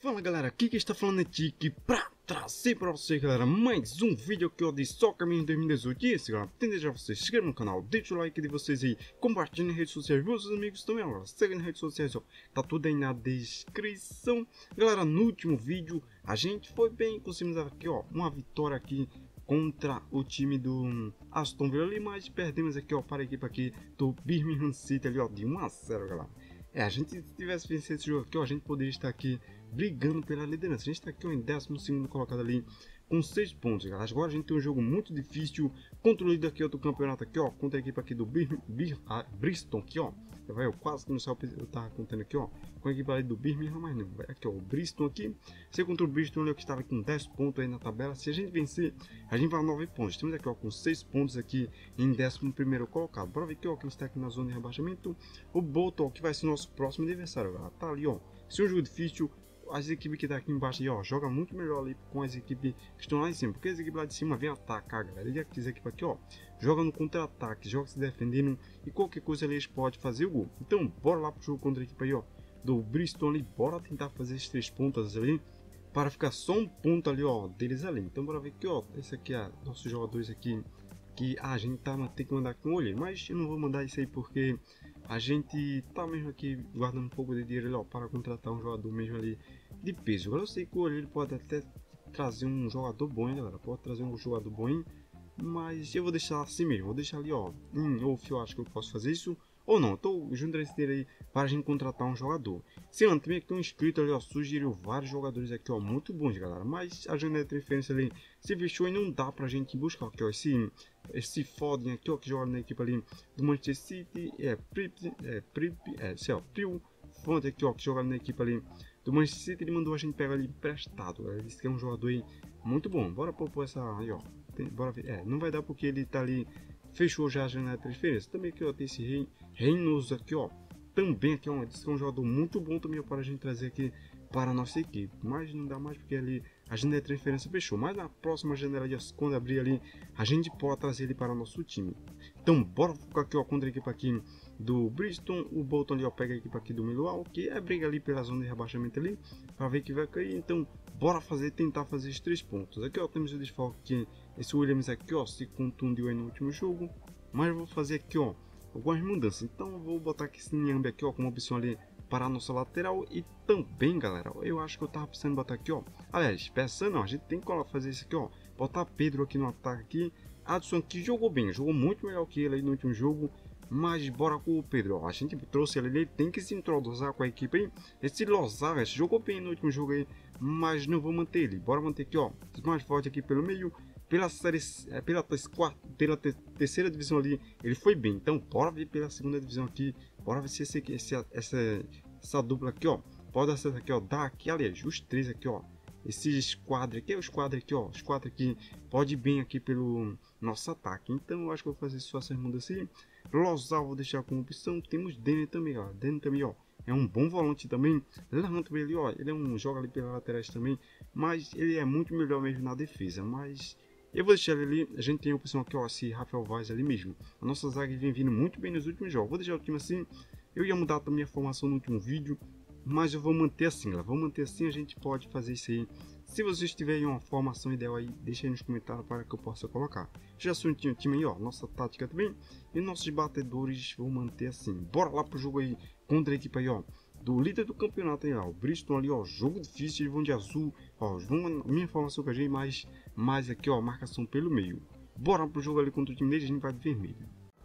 Fala galera, aqui que está falando é Tiki pra trazer pra vocês galera mais um vídeo aqui ó de Soccer Man 2018. E esse galera, tem deixar vocês se inscrevam no canal, deixa o like de vocês aí, compartilhem em redes sociais, meus amigos também galera, seguem nas redes sociais ó, tá tudo aí na descrição. Galera, no último vídeo a gente foi bem, conseguimos aqui ó, uma vitória aqui contra o time do Aston Villa ali, mas perdemos aqui ó para a equipe aqui do Birmingham City ali ó de 1 a 0 galera. A gente se tivesse vencido esse jogo aqui, ó, a gente poderia estar aqui brigando pela liderança. A gente está aqui ó, em 12º colocado ali com 6 pontos, galera. Agora a gente tem um jogo muito difícil contra o líder aqui ó, do campeonato aqui, ó, contra a equipe aqui do Bristol aqui, ó. Eu quase que não sei, eu tava contando aqui, ó, com a equipe ali do Birmingham, mas não, vai aqui ó, o Bristol aqui. Se contra o Bristol ali, que estava com 10 pontos aí na tabela, se a gente vencer, a gente vai a 9 pontos. Temos aqui ó, com 6 pontos aqui em 11º colocado. Bora ver aqui ó, quem está aqui na zona de rebaixamento. O Bolton, que vai ser o nosso próximo adversário, galera. Tá ali ó, se é um jogo difícil, as equipes que tá aqui embaixo aí, ó, joga muito melhor ali com as equipes que estão lá em cima, porque as equipes lá de cima vêm atacar, galera. E aqui, essa equipe aqui, ó, joga no contra-ataque, joga se defendendo e qualquer coisa ali eles podem fazer o gol. Então, bora lá pro jogo contra a equipe aí, ó, do Bristol ali, bora tentar fazer esses 3 pontos ali, para ficar só um ponto ali, ó, deles ali. Então, bora ver aqui, ó, esse aqui é nossos jogadores aqui, que a gente tem que mandar com o olho, mas eu não vou mandar isso aí porque a gente tá mesmo aqui guardando um pouco de dinheiro ali, ó, para contratar um jogador mesmo ali de peso. Agora eu sei que o olho ele pode até trazer um jogador bom, hein, galera, pode trazer um jogador bom, hein? Mas eu vou deixar assim mesmo, vou deixar ali ó, ou eu acho que eu posso fazer isso ou não. Eu tô juntando esse dinheiro aí para a gente contratar um jogador. Sim, mano, também aqui um inscrito ali ó, sugeriu vários jogadores aqui ó, muito bons galera, mas a janela de transferência ali se fechou e não dá pra gente buscar aqui ó, esse Foden aqui ó, que joga na equipe ali do Manchester City, Phil Fonte aqui ó, que joga na equipe ali do Manchester City. Ele mandou a gente pegar ali emprestado, galera. Ele disse que é um jogador aí muito bom. Bora propor essa aí ó, bora ver. Não vai dar porque ele tá ali, fechou já a janela de transferência. Também aqui ó, tem esse Reinoso aqui ó, também aqui ó, disse que é um jogador muito bom também ó, para a gente trazer aqui para a nossa equipe, mas não dá mais porque ali a janela de transferência fechou. Mas na próxima janela, quando abrir ali, a gente pode trazer ele para o nosso time. Então bora focar aqui ó, contra a equipe aqui do Bristol. O Bolton ali ó, pega a equipe aqui do Millwall, que é briga ali pela zona de rebaixamento ali, para ver que vai cair. Então bora tentar fazer os 3 pontos. Aqui ó, temos o desfalque aqui, esse Williams aqui ó, se contundiu aí no último jogo, mas eu vou fazer aqui ó algumas mudanças. Então eu vou botar aqui esse Nyambe aqui ó, como opção ali para a nossa lateral. E também galera, eu acho que eu tava precisando botar aqui ó, aliás, pensando não, a gente tem que fazer isso aqui ó, botar Pedro aqui no ataque aqui. Adson que jogou bem, jogou muito melhor que ele aí no último jogo, mas bora com o Pedro ó, a gente trouxe ele tem que se introduzir com a equipe aí. Esse Lozares jogou bem no último jogo aí, mas não vou manter ele. Bora manter aqui ó, mais forte aqui pelo meio, pela terceira divisão ali ele foi bem. Então bora ver pela segunda divisão aqui, bora ver se essa dupla aqui ó, pode acertar aqui ó, dar aqui, aliás, os 3 aqui ó, esse esquadro aqui, os 4 aqui ó, os 4 aqui pode ir bem aqui pelo nosso ataque. Então eu acho que eu vou fazer só essas mudanças assim. Lozal vou deixar como opção. Temos Denner também ó, Denner também ó, é um bom volante também. Lahan também ali ó, ele é um joga ali pelas laterais também, mas ele é muito melhor mesmo na defesa. Mas eu vou deixar ele ali. A gente tem a opção aqui ó, esse Rafael Vaz ali mesmo. A nossa zaga vem vindo muito bem nos últimos jogos. Vou deixar o time assim. Eu ia mudar também a formação no último vídeo, mas eu vou manter assim, galera. Vou manter assim, a gente pode fazer isso aí. Se vocês tiverem uma formação ideal aí, deixa aí nos comentários para que eu possa colocar. Já sou um time aí, ó, nossa tática também. E nossos batedores vou manter assim. Bora lá pro jogo aí contra a equipe aí, ó, do líder do campeonato aí, ó, o Bristol ali, ó, jogo difícil, eles vão de azul, ó, minha formação que a gente mais aqui, ó, marcação pelo meio. Bora pro jogo ali contra o time deles, a gente vai de vermelho.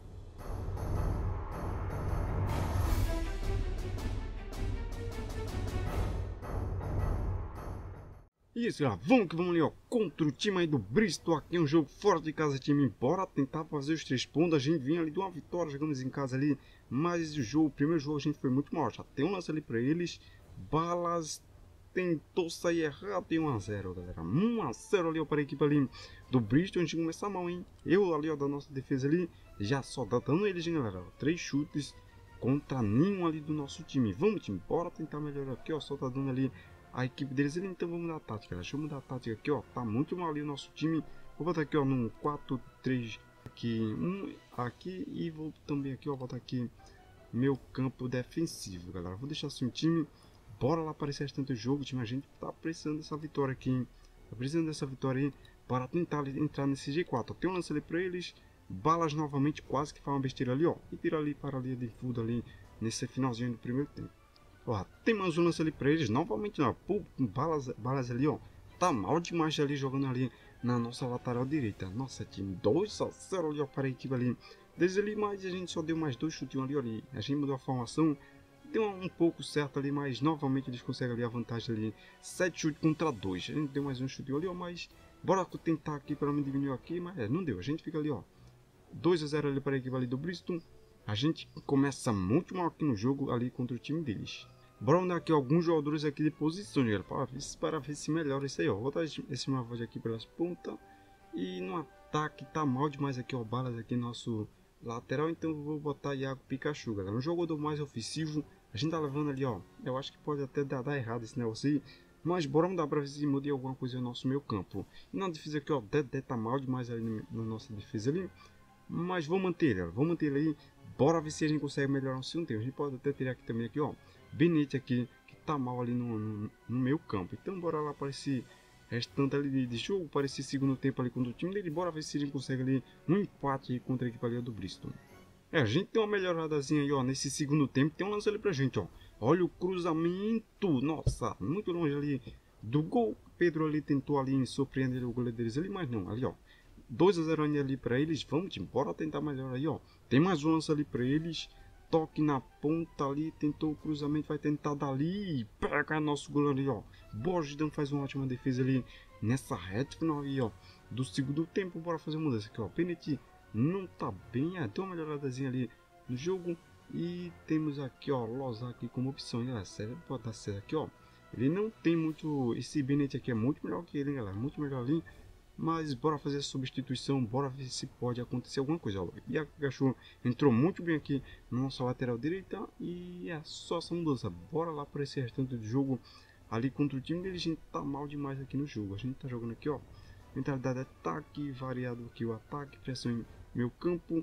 E isso, galera, vamos que vamos ali, ó, contra o time aí do Bristol. Aqui é um jogo fora de casa, time. Bora tentar fazer os 3 pontos. A gente vinha ali de uma vitória, jogamos em casa ali, mas o primeiro jogo a gente foi muito mal. Já tem um lance ali para eles. Balas tentou sair errado, tem 1 a 0, galera. 1 a 0 ali ó, para a equipe ali do Bristol. A gente começa mal, hein. Eu ali ó, da nossa defesa ali, já só dando eles, hein, galera. 3 chutes contra nenhum ali do nosso time. Vamos, time, bora tentar melhorar aqui, ó. Só tá dando ali a equipe deles. Então vamos mudar a tática, deixa eu mudar a tática aqui ó, tá muito mal ali o nosso time. Vou botar aqui ó, num 4-3 aqui, aqui, e vou também aqui ó, botar aqui meu campo defensivo, galera. Vou deixar assim o time. bora lá para esse restante do jogo, time. A gente tá precisando dessa vitória aqui, hein? Tá precisando dessa vitória aí para tentar entrar nesse G4. Tem um lance ali para eles. Balas novamente, quase que faz uma besteira ali, ó. E tira ali para a linha de fundo ali nesse finalzinho do primeiro tempo. Ó, tem mais um lance ali para eles. Novamente, ó. Pô, balas ali, ó. Tá mal demais ali jogando ali na nossa lateral direita. Nossa, time 2-0 ali, ó, para a equipe ali. Desde ali, mas a gente só deu mais 2 chutinhos ali, ali. A gente mudou a formação. Deu um pouco certo ali, mas novamente eles conseguem ali a vantagem ali. 7 chutes contra 2. A gente deu mais um chute ali, ó, mas bora tentar aqui para me diminuir aqui, mas não deu. A gente fica ali, ó. 2-0 ali para a equipe ali do Bristol. A gente começa muito mal aqui no jogo ali contra o time deles. Bora dar aqui alguns jogadores aqui de posição, galera, para ver se melhora isso aí, ó. Vou botar esse Mavode aqui pelas pontas. E no ataque tá mal demais aqui, ó. Balas aqui nosso lateral, então eu vou botar Iago Pikachu, galera. Um jogador mais ofensivo. A gente tá levando ali, ó. Eu acho que pode até dar errado esse negócio aí. Mas bora mudar pra ver se muda alguma coisa no nosso meio campo. E na defesa aqui, ó. Dedé tá mal demais ali na nossa defesa ali. Mas vou manter ele, galera. Vou manter ele aí. Bora ver se a gente consegue melhorar o segundo tempo. A gente pode até tirar aqui também, aqui, ó. Benite aqui, que tá mal ali no meio campo. Então bora lá para esse restante ali de jogo, para esse segundo tempo ali contra o time dele. Bora ver se a gente consegue ali um empate aí contra a equipe ali do Bristol. A gente tem uma melhoradazinha aí, ó, nesse segundo tempo. Tem um lance ali pra gente, ó. Olha o cruzamento. Nossa, muito longe ali do gol. Pedro ali tentou ali surpreender o goleiro deles ali, mas não, ali, ó. 2-0 ali para eles. Vamos, time, bora tentar melhor aí, ó. Tem mais um lance ali para eles. Toque na ponta ali, tentou o cruzamento, vai tentar dali, pega nosso goleiro ali, ó. Borgdan faz uma ótima defesa ali nessa reta final aí, ó, do segundo tempo. Bora fazer uma mudança aqui, ó. Penalty não tá bem, deu uma melhoradazinha ali no jogo. E temos aqui, ó, Loza aqui como opção, galera. Sério, pode dar certo aqui, ó. Ele não tem muito, esse Bennett aqui é muito melhor que ele, galera, muito melhor ali. Mas bora fazer a substituição, bora ver se pode acontecer alguma coisa. Ó. E a Pikachu entrou muito bem aqui na nossa lateral direita. E é só essa mudança. Bora lá para esse restante do jogo. Ali contra o time dele, a gente tá mal demais aqui no jogo. A gente tá jogando aqui, ó. Mentalidade de ataque, variado aqui o ataque, pressão em meio campo.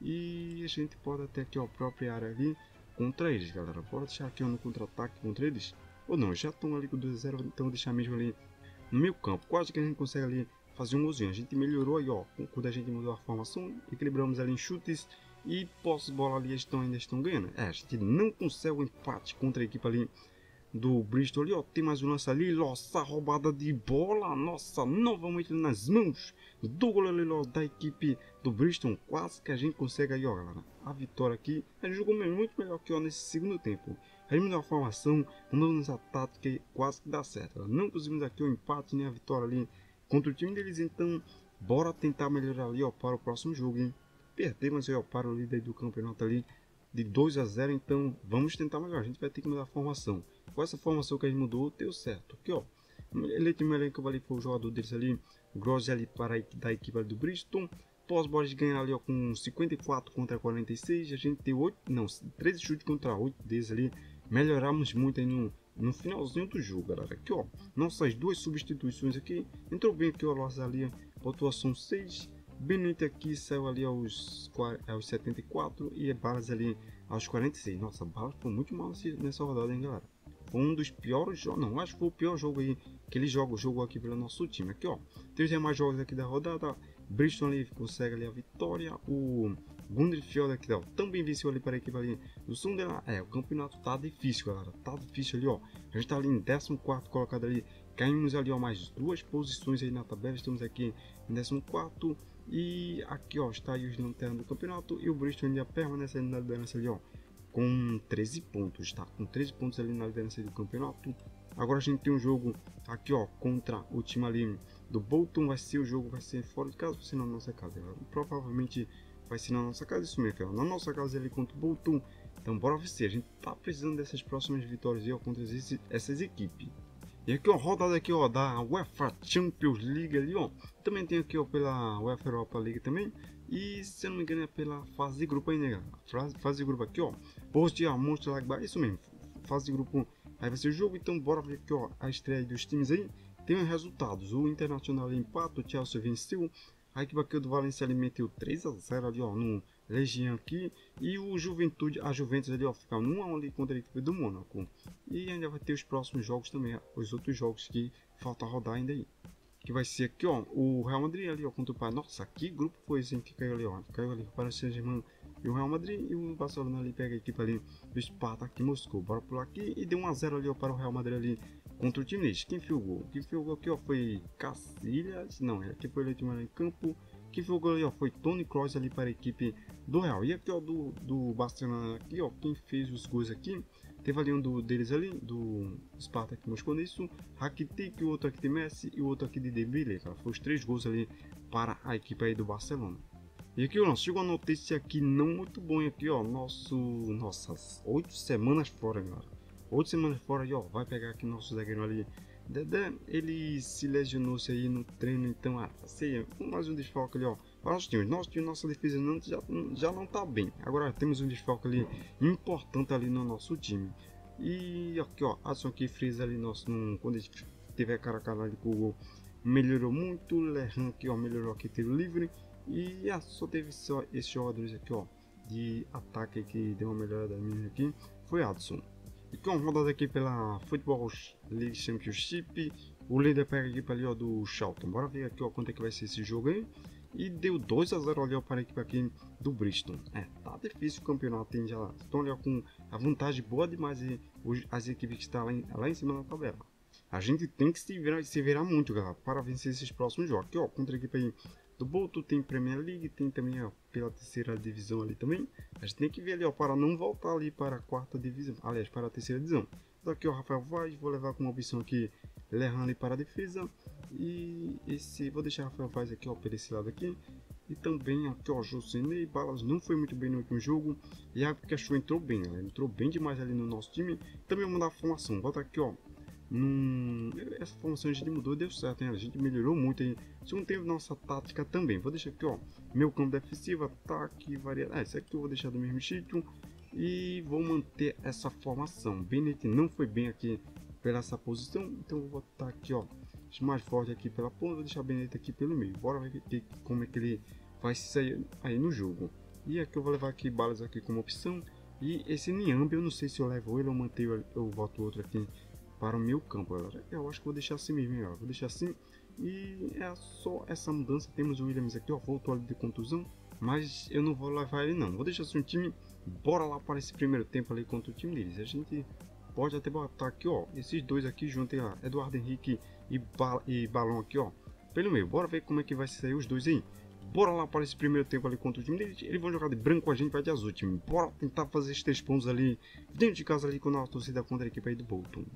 E a gente pode até aqui, ó, a própria área ali contra eles, galera. Bora deixar aqui ó, no contra-ataque contra eles. Ou não, já estão ali com 2-0, então deixar mesmo ali no meio campo. Quase que a gente consegue ali fazer um golzinho. A gente melhorou aí, ó, quando a gente mudou a formação, equilibramos ali em chutes e posse de bola ali ainda estão ganhando. A gente não consegue o empate contra a equipe ali do Bristol ali, ó. Tem mais um lance ali, nossa, roubada de bola, nossa, novamente nas mãos do goleiro da equipe do Bristol. Quase que a gente consegue aí, ó, galera, a vitória aqui. A gente jogou muito melhor que ó, nesse segundo tempo. A gente mudou a formação, mudamos a tática e quase que dá certo. Galera. Não conseguimos aqui o empate nem a vitória ali contra o time deles, então bora tentar melhorar ali, ó, para o próximo jogo, hein? Perdemos aí, ó, para o líder do campeonato ali de 2-0, então vamos tentar melhorar. A gente vai ter que mudar a formação. Com essa formação que a gente mudou, deu certo. Aqui, ó, ele tem melhor que eu falei foi o jogador deles ali, Gross ali para da equipe do Bristol. Pós-bola de ganhar ali, ó, com 54 contra 46. A gente tem 13 chutes contra 8 deles ali. Melhoramos muito aí no finalzinho do jogo, galera. Aqui, ó, nossas duas substituições aqui. Entrou bem aqui, ó, Loza ali, pontuação 6. Benite aqui saiu ali aos 74 e Balas ali aos 46. Nossa, Balas foi muito mal nessa rodada, hein, galera. Foi um dos piores jogos, não, acho que foi o pior jogo aí que ele jogou aqui pelo nosso time. Aqui, ó, tem os demais jogos aqui da rodada. Bristol ali consegue ali a vitória. O Gunderfield aqui, ó, também venceu ali para a equipe ali do Sunderland. O campeonato tá difícil, galera. Tá difícil ali, ó. A gente tá ali em 14º colocado ali. Caímos ali, ó, mais 2 posições aí na tabela. Estamos aqui em 14º. E aqui, ó, está aí os lanternas do campeonato. E o Bristol ainda permanece ali na liderança ali, ó, com 13 pontos, tá? Com 13 pontos ali na liderança do campeonato. Agora a gente tem um jogo aqui, ó, contra o time ali do Bolton. Vai ser fora de casa, vai ser na nossa casa. Galera. Provavelmente vai ser na nossa casa, isso mesmo, galera. Na nossa casa ali contra o Bolton. Então bora ver se a gente tá precisando dessas próximas vitórias aí, ó, contra essas equipes. E aqui, ó, rodada aqui, ó, da UEFA Champions League ali, ó. Também tem aqui, ó, pela UEFA Europa League também. E, se eu não me engano, é pela fase de grupo aí, né, galera? Fase de grupo aqui, ó. Borussia Mönchengladbach, isso mesmo. Fase de grupo, aí vai ser o jogo. Então, bora ver aqui, ó, a estreia dos times aí. Tem os resultados. O Internacional empata, o Chelsea venceu. A equipe aqui do Valencia ali meteu 3 a 0 ali, ó, no Legião aqui. E o Juventude, a Juventus ali, ó, fica 1 a 1 ali contra a equipe do Mônaco. E ainda vai ter os próximos jogos também, os outros jogos que falta rodar ainda aí. Que vai ser aqui, ó, o Real Madrid ali, ó, contra o Bayern. Nossa, que grupo foi esse que caiu ali, ó. Caiu ali para o Saint-Germain e o Real Madrid, e o Barcelona ali pega a equipe ali do Spartak Moscou. Bora pular aqui e deu 1 a 0 ali, ó, para o Real Madrid ali contra o time deles. Quem fez o gol? Quem fez o gol aqui, ó, foi Casillas. Não, aqui foi eleito em campo. Quem fez o gol ali, ó, foi Toni Kroos ali para a equipe do Real. E aqui, ó, do Barcelona aqui, ó, quem fez os gols aqui? Teve ali um deles ali, do Spartak Moscou nisso, Rakitic, o outro aqui de Messi e o outro aqui de Dembélé, cara. Foi os 3 gols ali para a equipe aí do Barcelona. E aqui, ó, chegou a notícia aqui não muito boa aqui, ó, nossas 8 semanas fora, galera. 8 semanas fora aí, ó, vai pegar aqui nosso zagueiro ali, Dedé, ele se lesionou-se aí no treino, então, sei, mais um desfalque ali, ó. Nosso time, nossa defesa já não tá bem. Agora temos um desfalque ali importante ali no nosso time. E aqui, ó, Adson aqui frisa ali quando ele tiver cara a cara ali com o gol, melhorou muito. Lerran aqui, ó, melhorou aqui tiro livre. E só teve só esses jogadores aqui, ó, de ataque que deu uma melhorada minha aqui, foi Adson. E com rodada aqui pela Football League Championship, o líder pega a equipe ali, ó, do Charlton. Bora ver aqui, ó, quanto é que vai ser esse jogo aí. E deu 2 a 0 ali, ó, para a equipe aqui do Bristol. Tá difícil o campeonato, hein, já estão ali, ó, com a vantagem boa demais e as equipes que estão lá em cima da tabela. A gente tem que se virar muito, galera, para vencer esses próximos jogos. Aqui, ó, contra a equipe aí do Bolton, tem Premier League, tem também, ó, pela terceira divisão ali também. A gente tem que ver ali, ó, para não voltar ali para a quarta divisão, aliás, para a terceira divisão. Daqui, ó, Rafael Vaz, vou levar com uma opção aqui, Lerran ali para a defesa. E vou deixar Rafael Vaz aqui, ó, por esse lado aqui. E também aqui, ó, Josinei Balas não foi muito bem no último jogo. E a Pikachu entrou bem, ela entrou bem demais ali no nosso time. Também vou mudar a formação, bota aqui, ó. Essa formação a gente mudou e deu certo, hein? A gente melhorou muito aí. Segundo tempo, nossa tática também. Vou deixar aqui, ó, meu campo defensivo, ataque, variedade. Esse aqui eu vou deixar do mesmo jeito. E vou manter essa formação. Bennett não foi bem aqui pela essa posição, então vou botar aqui, ó, mais forte aqui pela ponta, vou deixar Bennett aqui pelo meio. Bora ver como é que ele vai sair aí no jogo. E aqui eu vou levar aqui Balas aqui como opção. E esse Niambi, eu não sei se eu levo ele ou mantenho, eu boto outro aqui para o meu campo, galera. Eu acho que vou deixar assim mesmo, ó. Vou deixar assim. E é só essa mudança. Temos o Williams aqui, ó, voltou ali de contusão, mas eu não vou levar ele não. Vou deixar assim o time. Bora lá para esse primeiro tempo ali contra o time deles. A gente pode até botar aqui, ó, esses dois aqui junto aí, Eduardo Henrique e Balão aqui, ó, pelo meio. Bora ver como é que vai sair os dois aí. Bora lá para esse primeiro tempo ali contra o time deles. Eles vão jogar de branco, a gente vai de azul, time. Bora tentar fazer esses 3 pontos ali dentro de casa ali com a nossa torcida contra a equipe aí do Bolton.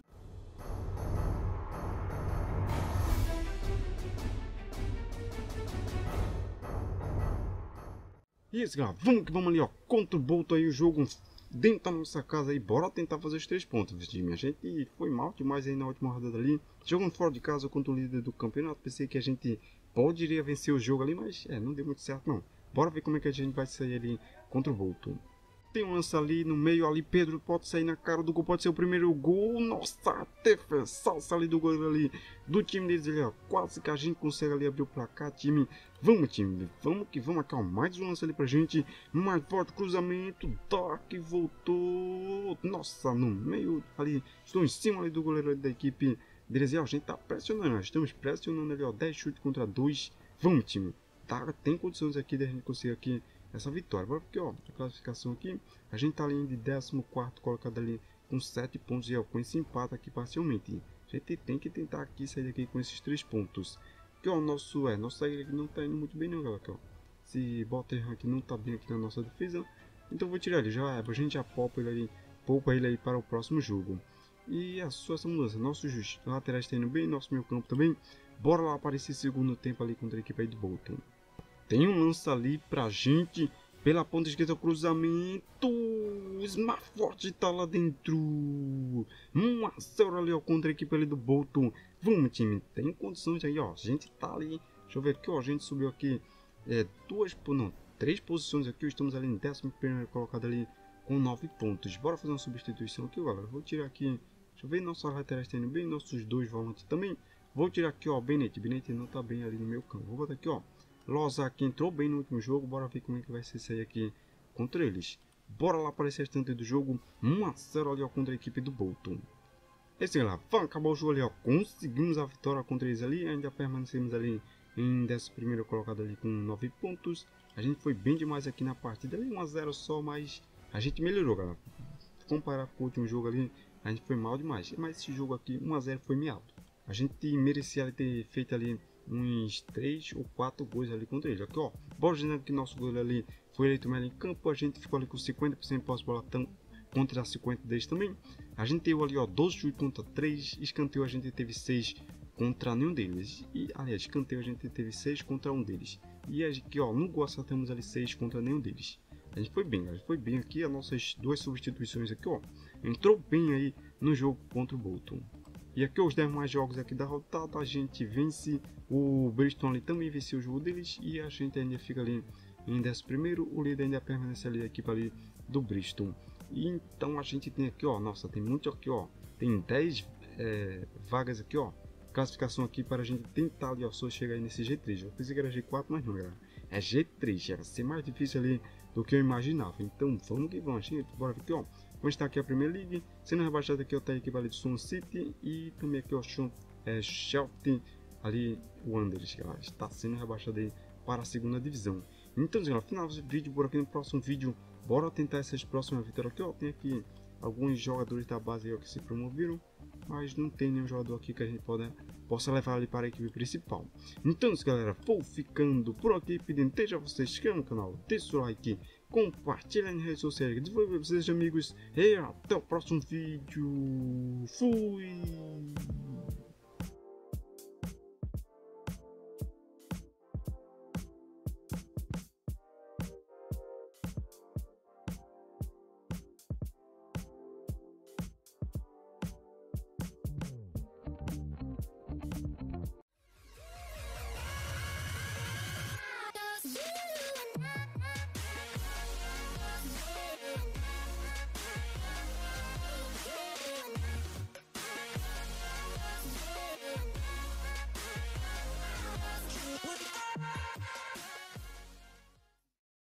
E isso, galera, vamos que vamos ali, ó, contra o Bolton aí, o jogo dentro da nossa casa aí. Bora tentar fazer os 3 pontos, time. A gente foi mal demais aí na última rodada ali, jogando fora de casa contra o líder do campeonato. Pensei que a gente poderia vencer o jogo ali, mas não deu muito certo não. Bora ver como é que a gente vai sair ali contra o Bolton. Tem um lance ali no meio, ali Pedro pode sair na cara do gol, pode ser o primeiro gol. Nossa, até salsa ali do goleiro ali do time deles ali, ó. Quase que a gente consegue ali abrir o placar, time. Vamos, time, vamos que vamos. Aqui, ó, mais um lance ali pra gente. Mais forte cruzamento, Dark voltou. Nossa, no meio ali, estou em cima ali do goleiro ali da equipe deles. Ó, a gente tá pressionando, estamos pressionando ali, ó, 10 chutes contra 2. Vamos, time. Tá, tem condições aqui de a gente conseguir aqui essa vitória. Bora aqui, ó, a classificação aqui, a gente tá ali de 14º colocado ali com 7 pontos e ó, com esse empate aqui parcialmente. A gente tem que tentar aqui sair daqui com esses 3 pontos. Aqui, ó, nosso saída aqui não tá indo muito bem não, galera. Aqui, ó, esse Botterham aqui não tá bem aqui na nossa defesa, então eu vou tirar ele, a gente já poupa ele aí para o próximo jogo. E a sua essa mudança, nossos laterais tá indo bem, nosso meio campo também. Bora lá para esse segundo tempo ali contra a equipe aí do Bolton. Tem um lance ali pra gente, pela ponta esquerda, cruzamento, Smart Forte tá lá dentro, 1 a 0 ali, ó, contra a equipe ali do Bolton. Vamos, time, tem condições aí, ó, a gente tá ali, deixa eu ver aqui, ó, a gente subiu aqui, 3 posições aqui, estamos ali em 11º colocado ali, com 9 pontos. Bora fazer uma substituição aqui, galera, vou tirar aqui, deixa eu ver, nossos laterais estão indo bem, nossos 2 volantes também. Vou tirar aqui, ó, Bennett não tá bem ali no meu campo. Vou botar aqui, ó, Lozak entrou bem no último jogo, bora ver como é que vai ser isso aí aqui contra eles. Bora lá para esse restante do jogo, 1-0 ali ó, contra a equipe do Bolton. Esse galera, acabou o jogo ali ó, conseguimos a vitória contra eles ali, ainda permanecemos ali em 11º colocado ali com 9 pontos. A gente foi bem demais aqui na partida, ali 1-0 só, mas a gente melhorou galera. Comparar com o último jogo ali, a gente foi mal demais, mas esse jogo aqui 1-0 foi miado. A gente merecia ter feito ali uns 3 ou 4 gols ali contra ele. Aqui ó, bora dizendo que nosso goleiro ali foi eleito melhor em campo, a gente ficou ali com 50% de posse de bola contra 50 deles também. A gente teve ali ó 12 chutes contra 3, escanteio a gente teve 6 contra nenhum deles. E aliás, escanteio a gente teve 6 contra um deles. E aqui ó, no gol acertamos ali 6 contra nenhum deles. A gente foi bem aqui, as nossas duas substituições aqui ó, entrou bem aí no jogo contra o Bolton. E aqui os demais jogos aqui da rodada a gente vence, o Bristol ali também venceu o jogo deles e a gente ainda fica ali em 11º, o líder ainda permanece ali a equipe ali do Bristol. E então a gente tem aqui ó, nossa, tem muito aqui ó, tem 10 vagas aqui ó, classificação aqui para a gente tentar ali ó, só chegar aí nesse G3, eu pensei que era G4, mas não galera, é G3, já vai ser mais difícil ali do que eu imaginava, então vamos que vamos, gente, bora aqui ó. Vamos estar aqui a Premier League, sendo rebaixado aqui está a equipe ali do Swan City e também aqui o Sheffield ali o Wanderers, galera, está sendo rebaixado aí para a segunda divisão. Então, galera, final desse vídeo, bora aqui no próximo vídeo, bora tentar essas próximas vitórias aqui, ó, tem aqui alguns jogadores da base aí, ó, que se promoveram, mas não tem nenhum jogador aqui que a gente possa levar ali para a equipe principal. Então, galera, vou ficando por aqui, pedindo desde a vocês se inscrevam no canal, deixa o like, compartilha nas redes sociais, divulgue para vocês amigos e até o próximo vídeo. Fui!